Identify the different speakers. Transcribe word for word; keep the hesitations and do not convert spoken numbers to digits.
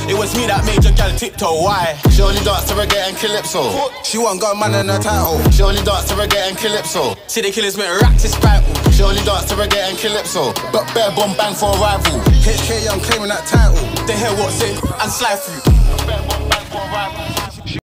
Speaker 1: It was me that made your gal tiptoe, why?
Speaker 2: She only dance to reggae and calypso.
Speaker 1: She want got man in her title.
Speaker 2: She only dance to reggae and calypso.
Speaker 1: See the killers make racks is vital.
Speaker 2: She only dance to reggae and calypso. Got bare bomb bang for a rival.
Speaker 1: H K, I'm claiming that title. They hear what's it and slide through.